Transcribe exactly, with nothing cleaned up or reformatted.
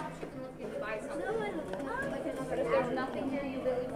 shops, you can look and buy something. But if there's nothing here you really